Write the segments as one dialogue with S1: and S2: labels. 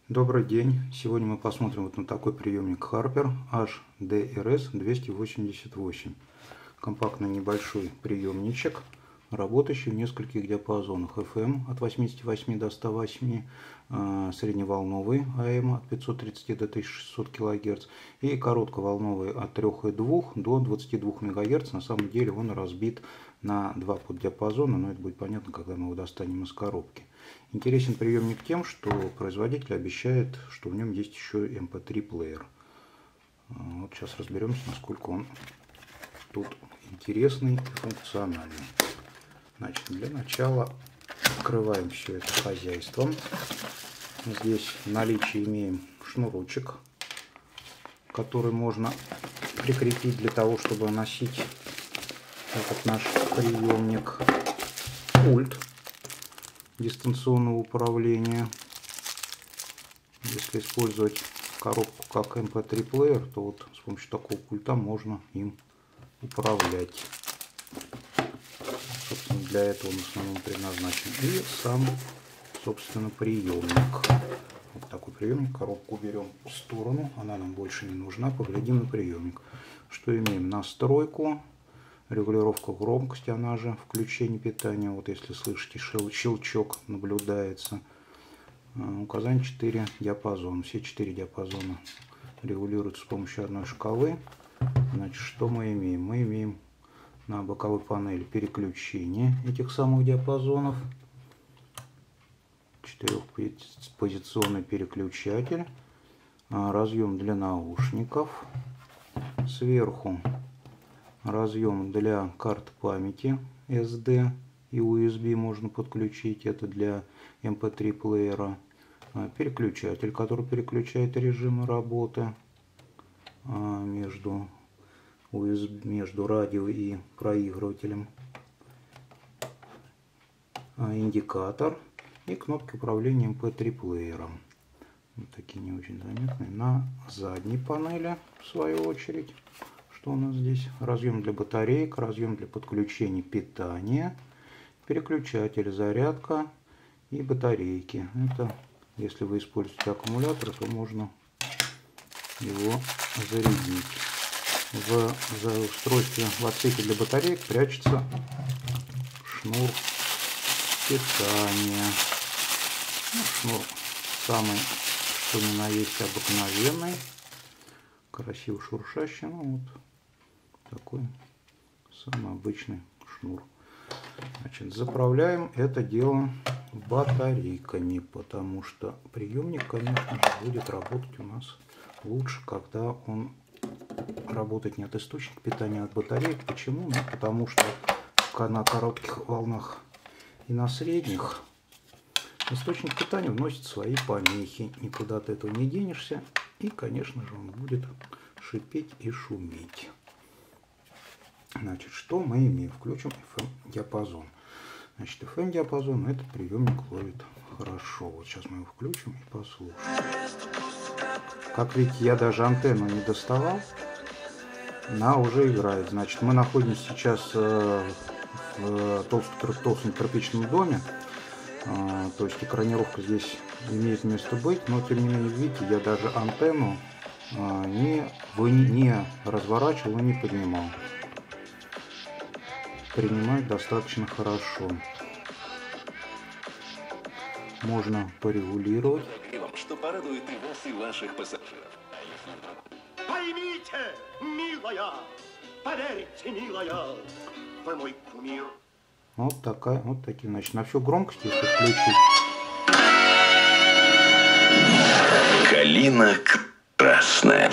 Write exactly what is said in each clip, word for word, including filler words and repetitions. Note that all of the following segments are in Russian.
S1: Добрый день! Сегодня мы посмотрим вот на такой приемник Harper эйч ди ар эс двести восемьдесят восемь. Компактный небольшой приемничек, работающий в нескольких диапазонах. эф эм от восьмидесяти восьми до ста восьми, средневолновый а эм от пятисот тридцати до тысячи шестисот килогерц и коротковолновый от трёх и двух до двадцати двух мегагерц. На самом деле он разбит на два поддиапазона, но это будет понятно, когда мы его достанем из коробки. Интересен приемник тем, что производитель обещает, что в нем есть еще эм пэ три плеер. Вот сейчас разберемся, насколько он тут интересный и функциональный. Значит, для начала открываем все это хозяйством. Здесь в наличии имеем шнурочек, который можно прикрепить для того, чтобы носить этот наш приемник. Пульт дистанционного управления. Если использовать коробку как эм пэ три плеер, то вот с помощью такого пульта можно им управлять. Собственно, для этого он в основном предназначен. И сам, собственно, приемник. Вот такой приемник. Коробку берем в сторону, она нам больше не нужна. Поглядим на приемник. Что имеем? Настройку. Регулировка громкости, она же включение питания. Вот если слышите, щелчок наблюдается. Указание четыре диапазона. Все четыре диапазона регулируются с помощью одной шкалы. Значит, что мы имеем? Мы имеем на боковой панели переключение этих самых диапазонов. Четырехпозиционный переключатель. Разъем для наушников. Сверху разъем для карт памяти эс ди и ю эс би можно подключить. Это для эм пэ три плеера. Переключатель, который переключает режимы работы между, ю эс би, между радио и проигрывателем. Индикатор и кнопки управления эм пэ три плеером. Вот такие не очень заметные. На задней панели, в свою очередь, что у нас здесь? Разъем для батареек, разъем для подключения питания, переключатель, зарядка и батарейки. Это если вы используете аккумулятор, то можно его зарядить. В устройстве в отсеке для батареек прячется шнур питания. Ну, шнур самый, что ни на есть, обыкновенный, красиво шуршащий. Ну, вот такой самый обычный шнур. Значит, заправляем это дело батарейками, потому что приемник, конечно же, будет работать у нас лучше, когда он работает не от источника питания, а от батареек. Почему? Ну, потому что на коротких волнах и на средних источник питания вносит свои помехи. Никуда от этого не денешься. И, конечно же, он будет шипеть и шуметь. Значит, что мы имеем? Включим эф эм-диапазон. Значит, эф эм-диапазон этот приемник ловит хорошо. Вот сейчас мы его включим и послушаем. Как видите, я даже антенну не доставал. Она уже играет. Значит, мы находимся сейчас в толстом кирпичном доме. То есть экранировка здесь имеет место быть. Но, тем не менее, видите, я даже антенну не, не разворачивал и не поднимал. Принимает достаточно хорошо. Можно порегулировать.
S2: Что порадует и вас, и ваших пассажиров.
S3: Поймите, милая, поверьте, милая, вы мой кумир.
S1: Вот такая, вот такие, значит, на всю громкость, если включить.
S2: Калина красная.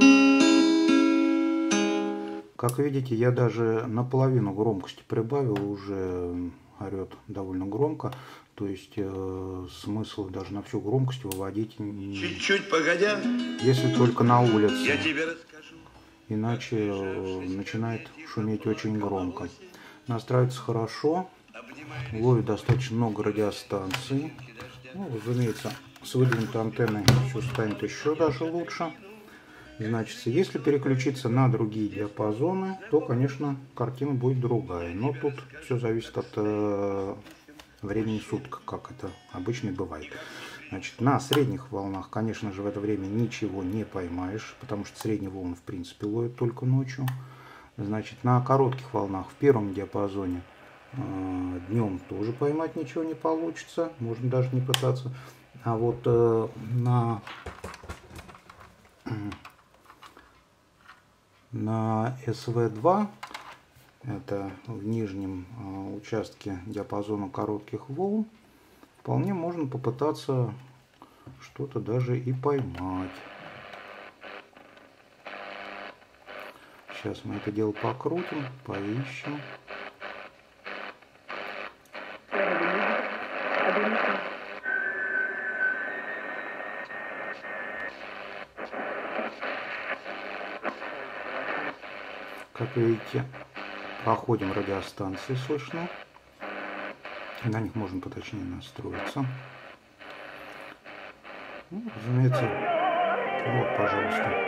S1: Как видите, я даже наполовину громкости прибавил, уже орет довольно громко. То есть э, смысл даже на всю громкость выводить
S4: чуть-чуть погодя,
S1: если только на улице.
S4: Я тебе расскажу.
S1: Иначе э, начинает шуметь очень громко. Настраивается хорошо, ловит достаточно много радиостанций. Ну, разумеется, с выдвинутой антенной все станет еще даже лучше. Значит, если переключиться на другие диапазоны, то, конечно, картина будет другая. Но тут все зависит от э, времени суток, как это обычно бывает. Значит, на средних волнах, конечно же, в это время ничего не поймаешь, потому что средние волны, в принципе, ловят только ночью. Значит, на коротких волнах в первом диапазоне э, днем тоже поймать ничего не получится, можно даже не пытаться. А вот э, на, на эс вэ два, это в нижнем э, участке диапазона коротких волн, вполне можно попытаться что-то даже и поймать. Сейчас мы это дело покрутим, поищем. Как видите, проходим радиостанции, слышно. На них можно поточнее настроиться. Ну, разумеется, вот, пожалуйста.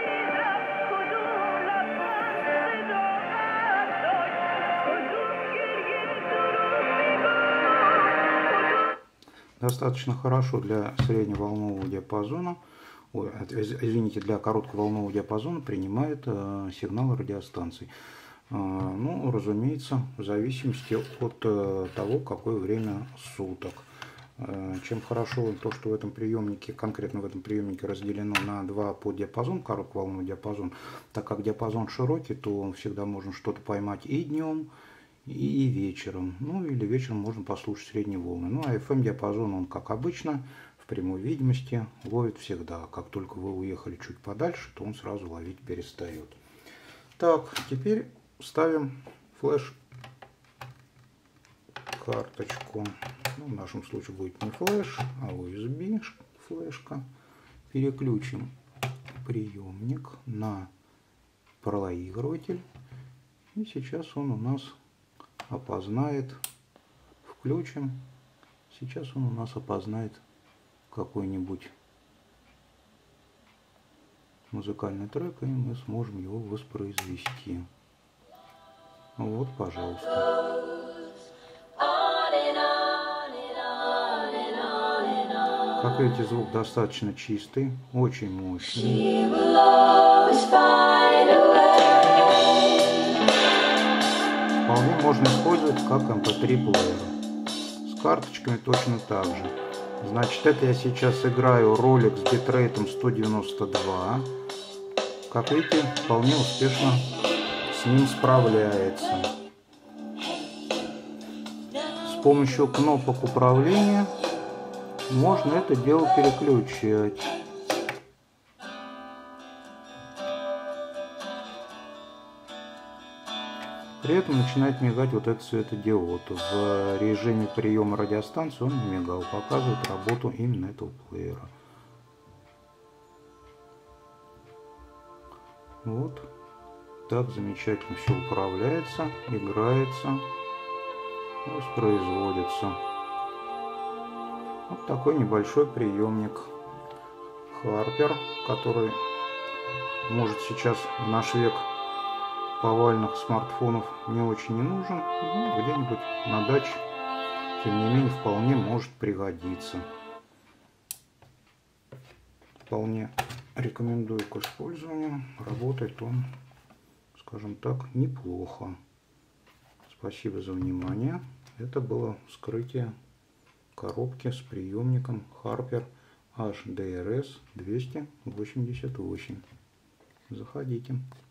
S1: Достаточно хорошо для средневолнового диапазона, ой, извините, для коротковолнового диапазона принимает э, сигналы радиостанций. Э, ну, разумеется, в зависимости от э, того, какое время суток. Э, чем хорошо то, что в этом приемнике, конкретно в этом приемнике разделено на два поддиапазона, коротковолновый диапазон, так как диапазон широкий, то всегда можно что-то поймать и днем, и вечером. Ну или вечером можно послушать средние волны. Ну а эф эм диапазон, он как обычно в прямой видимости ловит всегда. Как только вы уехали чуть подальше, то он сразу ловить перестает. Так, теперь ставим флеш карточку. Ну, в нашем случае будет не флеш, а ю эс би флешка. Переключим приемник на проигрыватель. И сейчас он у нас опознает, включим, сейчас он у нас опознает какой-нибудь музыкальный трек, и мы сможем его воспроизвести. Вот, пожалуйста. Как видите, звук достаточно чистый, очень мощный. Вполне можно использовать как эм пэ три плеер. С карточками точно так же. Значит, это я сейчас играю ролик с битрейтом сто девяносто два. Как видите, вполне успешно с ним справляется. С помощью кнопок управления можно это дело переключать. При этом начинает мигать вот этот светодиод. В режиме приема радиостанции он не мигал, показывает работу именно этого плеера. Вот так замечательно все управляется, играется, воспроизводится. Вот такой небольшой приемник Harper, который может сейчас в наш век повальных смартфонов не очень не нужен, ну, где-нибудь на даче, тем не менее, вполне может пригодиться. Вполне рекомендую к использованию. Работает он, скажем так, неплохо. Спасибо за внимание. Это было вскрытие коробки с приемником Harper эйч ди ар эс двести восемьдесят восемь. Заходите.